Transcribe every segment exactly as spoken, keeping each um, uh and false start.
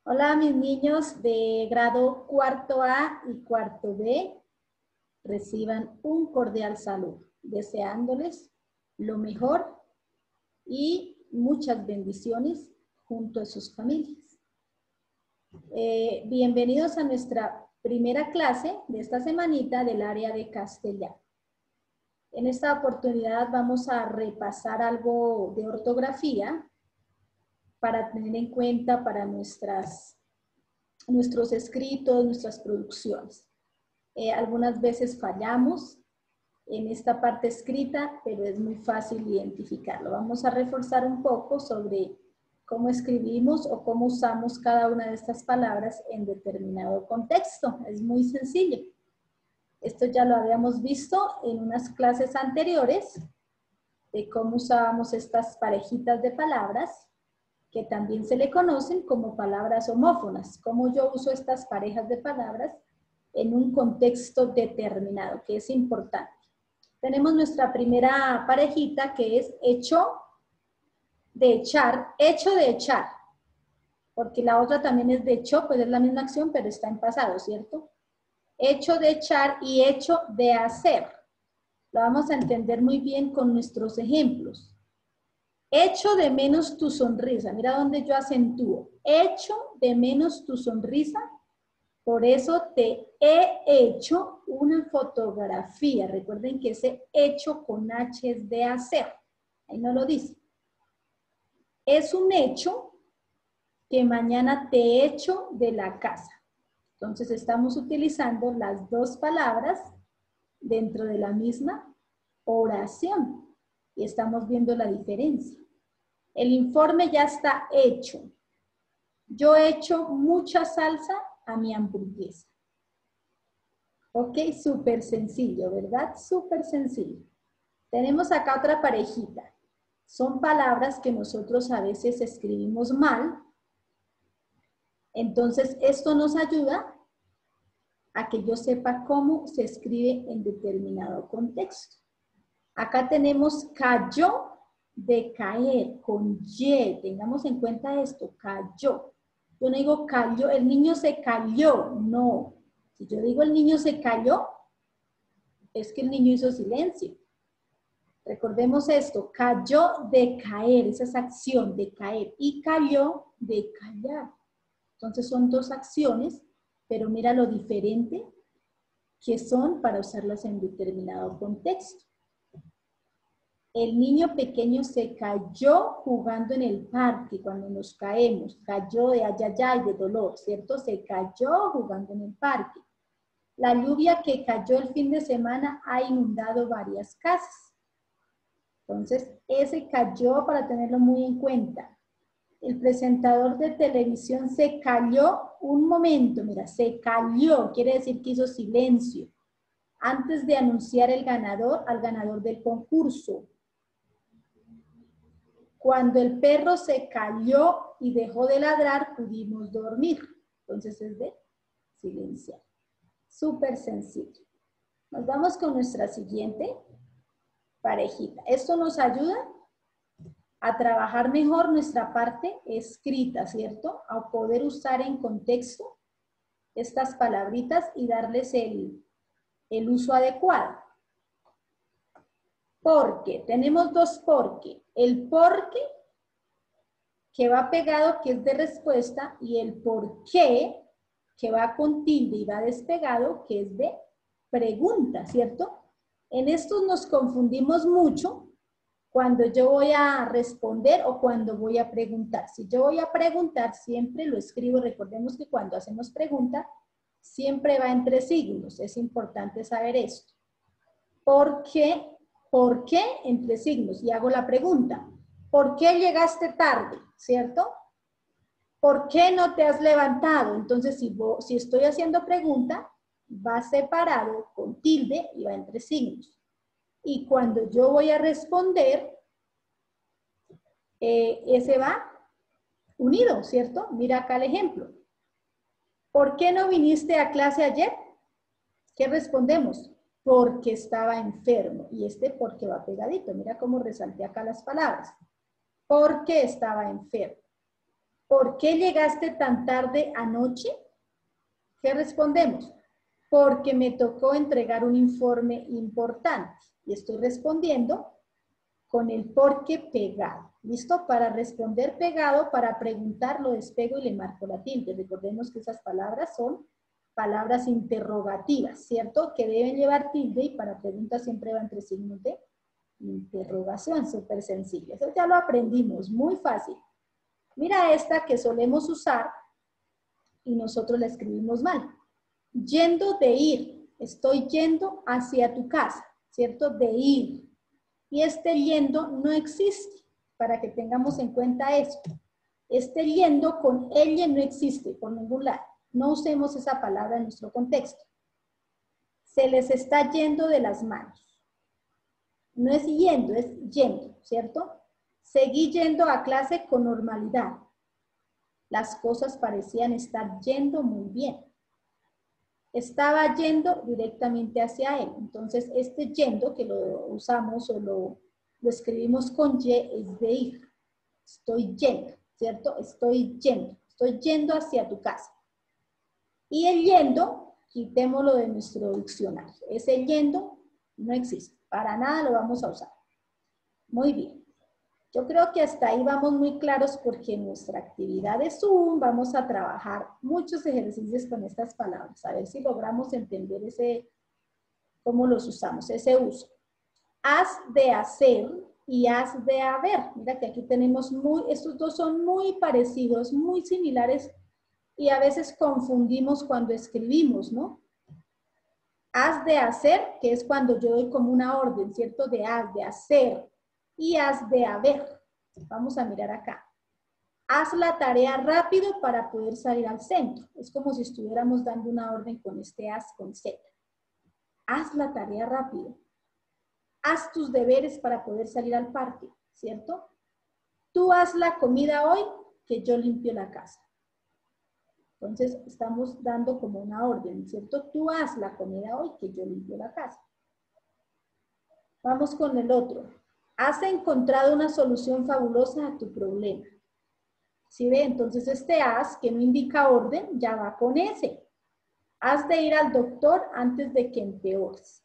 Hola, mis niños de grado cuarto A y cuarto B. Reciban un cordial saludo, deseándoles lo mejor y muchas bendiciones junto a sus familias. Eh, bienvenidos a nuestra primera clase de esta semanita del área de castellano. En esta oportunidad vamos a repasar algo de ortografía para tener en cuenta para nuestras, nuestros escritos, nuestras producciones. Eh, algunas veces fallamos en esta parte escrita, pero es muy fácil identificarlo. Vamos a reforzar un poco sobre cómo escribimos o cómo usamos cada una de estas palabras en determinado contexto. Es muy sencillo. Esto ya lo habíamos visto en unas clases anteriores de cómo usábamos estas parejitas de palabras, que también se le conocen como palabras homófonas. Cómo yo uso estas parejas de palabras en un contexto determinado, que es importante. Tenemos nuestra primera parejita, que es hecho de echar, hecho de echar, porque la otra también es de hecho, pues es la misma acción, pero está en pasado, ¿cierto? Hecho de echar y hecho de hacer. Lo vamos a entender muy bien con nuestros ejemplos. Echo de menos tu sonrisa. Mira dónde yo acentúo. Echo de menos tu sonrisa. Por eso te he hecho una fotografía. Recuerden que ese hecho con H es de hacer. Ahí no lo dice. Es un hecho que mañana te echo de la casa. Entonces estamos utilizando las dos palabras dentro de la misma oración. Y estamos viendo la diferencia. El informe ya está hecho. Yo he hecho mucha salsa a mi hamburguesa. Ok, súper sencillo, ¿verdad? Súper sencillo. Tenemos acá otra parejita. Son palabras que nosotros a veces escribimos mal. Entonces, esto nos ayuda a que yo sepa cómo se escribe en determinado contexto. Acá tenemos cayó de caer, con Y. Tengamos en cuenta esto, cayó. Yo no digo cayó, el niño se cayó, no. Si yo digo el niño se cayó, es que el niño hizo silencio. Recordemos esto, cayó de caer, esa es acción de caer, y cayó de callar. Entonces son dos acciones, pero mira lo diferente que son para usarlas en determinado contexto. El niño pequeño se cayó jugando en el parque cuando nos caemos. Cayó de ayayay, de dolor, ¿cierto? Se cayó jugando en el parque. La lluvia que cayó el fin de semana ha inundado varias casas. Entonces, ese cayó para tenerlo muy en cuenta. El presentador de televisión se cayó un momento, mira, se cayó, quiere decir que hizo silencio antes de anunciar el ganador al ganador del concurso. Cuando el perro se cayó y dejó de ladrar, pudimos dormir. Entonces es de silenciar. Súper sencillo. Nos vamos con nuestra siguiente parejita. Esto nos ayuda a trabajar mejor nuestra parte escrita, ¿cierto? A poder usar en contexto estas palabritas y darles el, el uso adecuado. Porque, tenemos dos porque. El porque, que va pegado, que es de respuesta, y el por qué, que va con tilde y va despegado, que es de pregunta, ¿cierto? En estos nos confundimos mucho cuando yo voy a responder o cuando voy a preguntar. Si yo voy a preguntar, siempre lo escribo. Recordemos que cuando hacemos pregunta, siempre va entre signos. Es importante saber esto. ¿Por qué? ¿Por qué? Entre signos. Y hago la pregunta. ¿Por qué llegaste tarde? ¿Cierto? ¿Por qué no te has levantado? Entonces, si, vos, si estoy haciendo pregunta, va separado con tilde y va entre signos. Y cuando yo voy a responder, eh, ese va unido, ¿cierto? Mira acá el ejemplo. ¿Por qué no viniste a clase ayer? ¿Qué respondemos? Porque estaba enfermo. Y este porque va pegadito. Mira cómo resalté acá las palabras. Porque estaba enfermo. ¿por qué llegaste tan tarde anoche? ¿Qué respondemos? Porque me tocó entregar un informe importante. Y estoy respondiendo con el por qué pegado. ¿Listo? Para responder pegado, para preguntar lo despego y le marco la tilde. Recordemos que esas palabras son palabras interrogativas, ¿cierto? Que deben llevar tilde y para preguntas siempre va entre signos de interrogación. Súper sencillo. Eso ya lo aprendimos, muy fácil. Mira esta que solemos usar y nosotros la escribimos mal. Yendo de ir. Estoy yendo hacia tu casa, ¿cierto? De ir. Y este yendo no existe, para que tengamos en cuenta esto. Este yendo con ella no existe por ningún lado. No usemos esa palabra en nuestro contexto. Se les está yendo de las manos. No es yendo, es yendo, ¿cierto? Seguí yendo a clase con normalidad. Las cosas parecían estar yendo muy bien. Estaba yendo directamente hacia él. Entonces, este yendo que lo usamos o lo, lo escribimos con Y es de ir. Estoy yendo, ¿cierto? Estoy yendo. Estoy yendo hacia tu casa. Y el yendo, quitémoslo de nuestro diccionario. Ese yendo no existe. Para nada lo vamos a usar. Muy bien. Yo creo que hasta ahí vamos muy claros porque en nuestra actividad de Zoom vamos a trabajar muchos ejercicios con estas palabras. A ver si logramos entender ese, cómo los usamos, ese uso. Has de hacer y has de haber. Mira que aquí tenemos muy, estos dos son muy parecidos, muy similares y a veces confundimos cuando escribimos, ¿no? Has de hacer, que es cuando yo doy como una orden, ¿cierto? De has de hacer y has de haber. Vamos a mirar acá. Haz la tarea rápido para poder salir al centro. Es como si estuviéramos dando una orden con este haz con Z. Haz la tarea rápido. Haz tus deberes para poder salir al parque, ¿cierto? Tú haz la comida hoy, que yo limpio la casa. Entonces, estamos dando como una orden, ¿cierto? Tú haz la comida hoy, que yo limpio la casa. Vamos con el otro. Has encontrado una solución fabulosa a tu problema. ¿Sí ve? Entonces, este has, que no indica orden, ya va con ese. Has de ir al doctor antes de que empeores.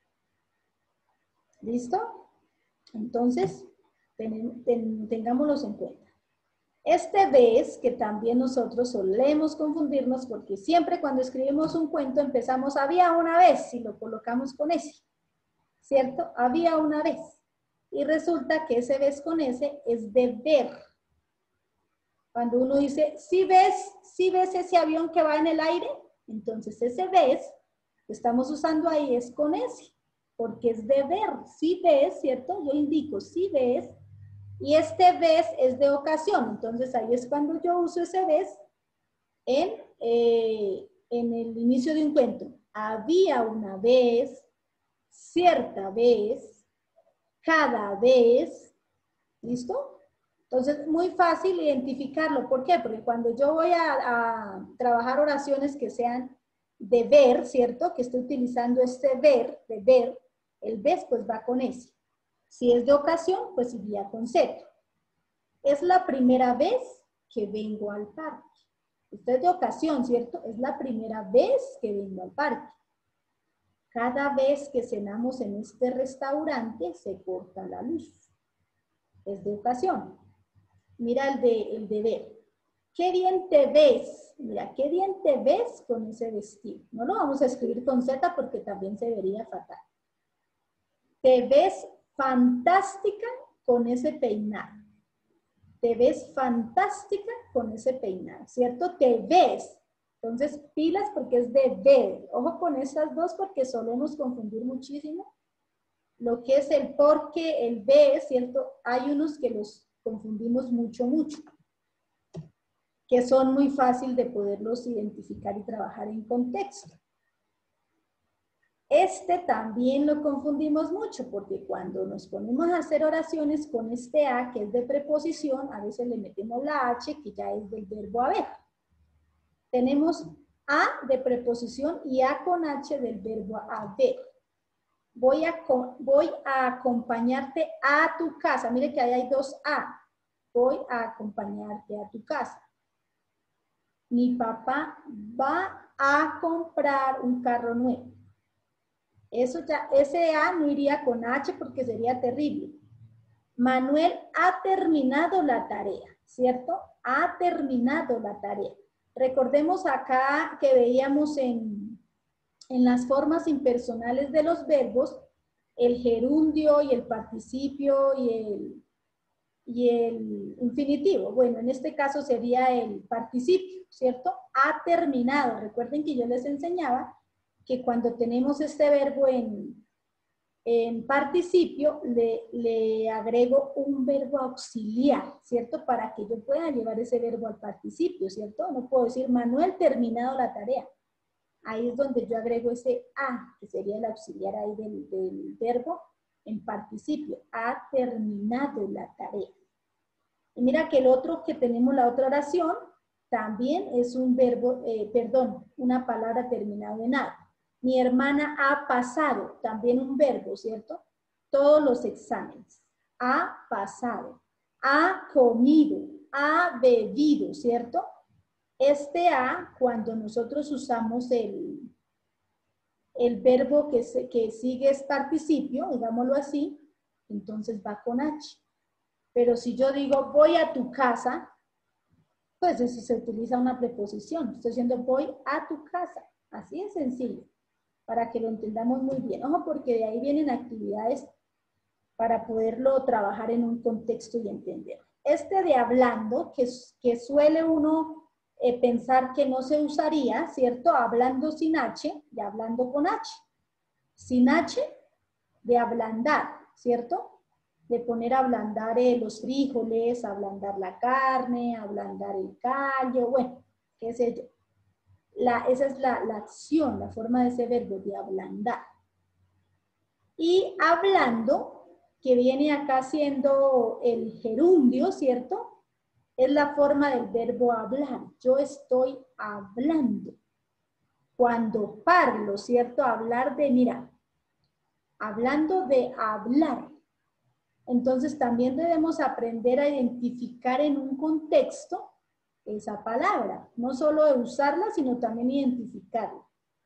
¿Listo? Entonces, ten, ten, tengámoslos en cuenta. Este ves, que también nosotros solemos confundirnos porque siempre cuando escribimos un cuento empezamos había una vez y lo colocamos con ese, ¿cierto? Había una vez. Y resulta que ese ves con ese es de ver. Cuando uno dice, ¿sí ves, sí ves ese avión que va en el aire? Entonces ese ves que estamos usando ahí es con ese, porque es de ver. Sí ves, ¿cierto? Yo indico, sí ves. Y este ves es de ocasión. Entonces ahí es cuando yo uso ese ves en, eh, en el inicio de un cuento. Había una vez, cierta vez, cada vez. ¿Listo? Entonces, muy fácil identificarlo. ¿Por qué? Porque cuando yo voy a, a trabajar oraciones que sean de ver, ¿cierto? Que estoy utilizando este ver, de ver, el ves pues va con ese. Si es de ocasión, pues iría con Z. Es la primera vez que vengo al parque. Esto es de ocasión, ¿cierto? Es la primera vez que vengo al parque. Cada vez que cenamos en este restaurante se corta la luz. Es de ocasión. Mira el de, el de ver. ¿Qué bien te ves? Mira, ¿qué bien te ves con ese vestido? No lo vamos a escribir con Z porque también se vería fatal. Te ves fantástica con ese peinado. Te ves fantástica con ese peinado, ¿cierto? Te ves. Entonces, pilas porque es de ver. Ojo con estas dos porque solemos confundir muchísimo lo que es el porque, el ve, ¿cierto? Hay unos que los confundimos mucho, mucho, que son muy fácil de poderlos identificar y trabajar en contexto. Este también lo confundimos mucho porque cuando nos ponemos a hacer oraciones con este a, que es de preposición, a veces le metemos la h, que ya es del verbo haber. Tenemos a de preposición y a con h del verbo haber. Voy a, voy a acompañarte a tu casa. Mire que ahí hay dos a. Voy a acompañarte a tu casa. Mi papá va a comprar un carro nuevo. Eso ya, ese A no iría con H porque sería terrible. Manuel ha terminado la tarea, ¿cierto? Ha terminado la tarea. Recordemos acá que veíamos en, en las formas impersonales de los verbos, el gerundio y el participio y el, y el infinitivo. Bueno, en este caso sería el participio, ¿cierto? Ha terminado. Recuerden que yo les enseñaba que cuando tenemos este verbo en, en participio, le, le agrego un verbo auxiliar, ¿cierto? Para que yo pueda llevar ese verbo al participio, ¿cierto? No puedo decir, Manuel terminado la tarea. Ahí es donde yo agrego ese a, que sería el auxiliar ahí del, del verbo en participio. Ha terminado la tarea. Y mira que el otro que tenemos, la otra oración, también es un verbo, eh, perdón, una palabra terminada en a. Mi hermana ha pasado, también un verbo, ¿cierto? Todos los exámenes. Ha pasado, ha comido, ha bebido, ¿cierto? Este a, cuando nosotros usamos el, el verbo que, se, que sigue es participio, digámoslo así, entonces va con H. Pero si yo digo voy a tu casa, pues eso se utiliza una preposición. Estoy diciendo voy a tu casa. Así es sencillo, para que lo entendamos muy bien. Ojo, porque de ahí vienen actividades para poderlo trabajar en un contexto y entender. Este de hablando, que, que suele uno eh, pensar que no se usaría, ¿cierto? Hablando sin H y hablando con H. Sin H, de ablandar, ¿cierto? De poner a ablandar eh, los frijoles, ablandar la carne, ablandar el callo, bueno, qué sé yo. La, esa es la, la acción, la forma de ese verbo, de ablandar. Y hablando, que viene acá siendo el gerundio, ¿cierto? Es la forma del verbo hablar. Yo estoy hablando. Cuando parlo, ¿cierto? Hablar de, mira, hablando de hablar. Entonces también debemos aprender a identificar en un contexto esa palabra. No solo de usarla, sino también identificarla.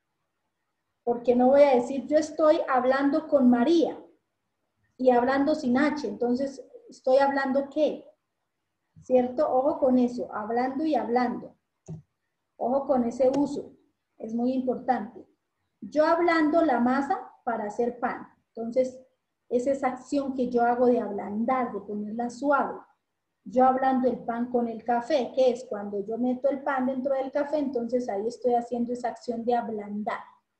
Porque no voy a decir, yo estoy hablando con María y hablando sin H. Entonces, ¿estoy hablando qué? ¿Cierto? Ojo con eso, hablando y hablando. Ojo con ese uso, es muy importante. Yo hablando la masa para hacer pan. Entonces, es esa acción que yo hago de ablandar, de ponerla suave. Yo hablando el pan con el café, que es cuando yo meto el pan dentro del café, entonces ahí estoy haciendo esa acción de ablandar.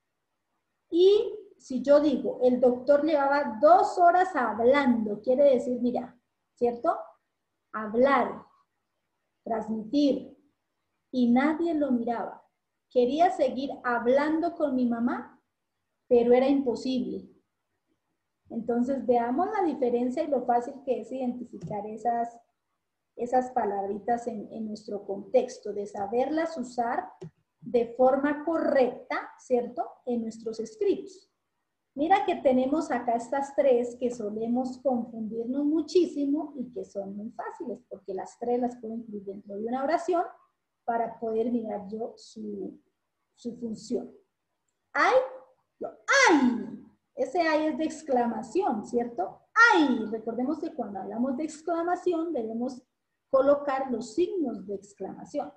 Y si yo digo, el doctor llevaba dos horas hablando, quiere decir, mira, ¿cierto? Hablar, transmitir, y nadie lo miraba. Quería seguir hablando con mi mamá, pero era imposible. Entonces, veamos la diferencia y lo fácil que es identificar esas, esas palabritas en, en nuestro contexto, de saberlas usar de forma correcta, ¿cierto? En nuestros escritos. Mira que tenemos acá estas tres que solemos confundirnos muchísimo y que son muy fáciles, porque las tres las puedo incluir dentro de una oración para poder mirar yo su, su función. ¡Ay! ¡Ay! Ese ay es de exclamación, ¿cierto? ¡Ay! Recordemos que cuando hablamos de exclamación debemos colocar los signos de exclamación.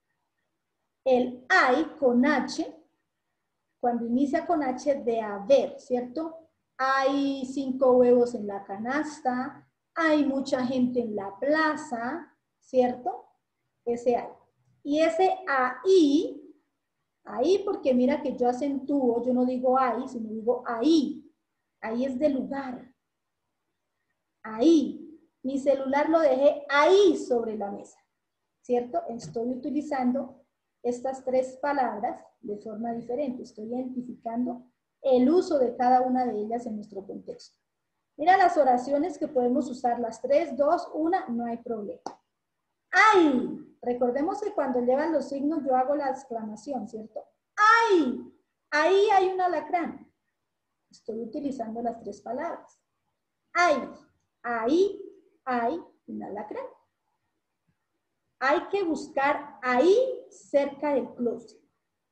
El ay con H, cuando inicia con H, de haber, ¿cierto? Hay cinco huevos en la canasta, hay mucha gente en la plaza, ¿cierto? Ese ay. Y ese ahí, ahí porque mira que yo acentúo, yo no digo ahí, sino digo ahí. Ahí es de lugar. Ahí. Mi celular lo dejé ahí sobre la mesa, ¿cierto? Estoy utilizando estas tres palabras de forma diferente. Estoy identificando el uso de cada una de ellas en nuestro contexto. Mira las oraciones que podemos usar, las tres, dos, una, no hay problema. ¡Ay! Recordemos que cuando llevan los signos yo hago la exclamación, ¿cierto? ¡Ay! Ahí hay un alacrán. Estoy utilizando las tres palabras. ¡Ay! Ahí hay un alacrán. Hay que buscar ahí cerca del closet.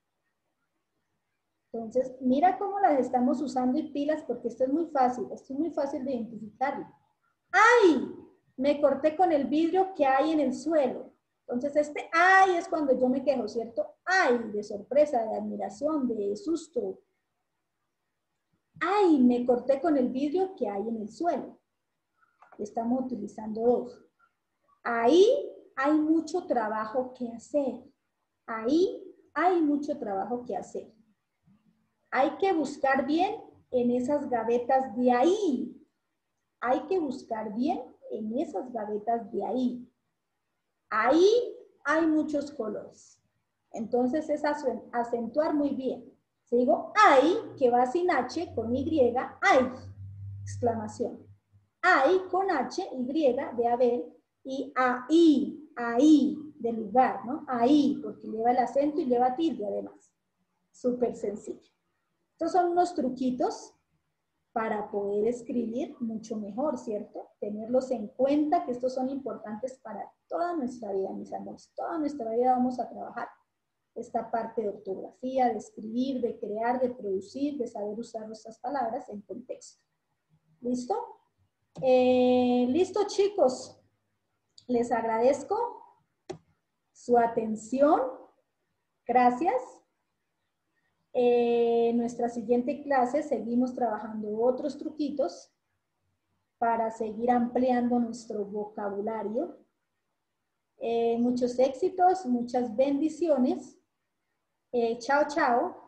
Entonces, mira cómo las estamos usando y pilas, porque esto es muy fácil, esto es muy fácil de identificarlo. ¡Ay! Me corté con el vidrio que hay en el suelo. Entonces, este ¡ay! Es cuando yo me quejo, ¿cierto? ¡Ay! De sorpresa, de admiración, de susto. ¡Ay! Me corté con el vidrio que hay en el suelo. Estamos utilizando dos. Ahí hay mucho trabajo que hacer. Ahí hay mucho trabajo que hacer. Hay que buscar bien en esas gavetas de ahí. Hay que buscar bien en esas gavetas de ahí. Ahí hay muchos colores. Entonces es acentuar muy bien. Si digo hay, que va sin H, con Y, hay, exclamación. Hay con H, Y, de haber, y ahí, ahí, de lugar, ¿no? Ahí, porque lleva el acento y lleva tilde además. Súper sencillo. Estos son unos truquitos para poder escribir mucho mejor, ¿cierto? Tenerlos en cuenta, que estos son importantes para toda nuestra vida, mis amores. Toda nuestra vida vamos a trabajar esta parte de ortografía, de escribir, de crear, de producir, de saber usar nuestras palabras en contexto. ¿Listo? Eh, ¿Listo, chicos? Les agradezco su atención. Gracias. En eh, nuestra siguiente clase seguimos trabajando otros truquitos para seguir ampliando nuestro vocabulario. Eh, muchos éxitos, muchas bendiciones. Eh, chao, chao.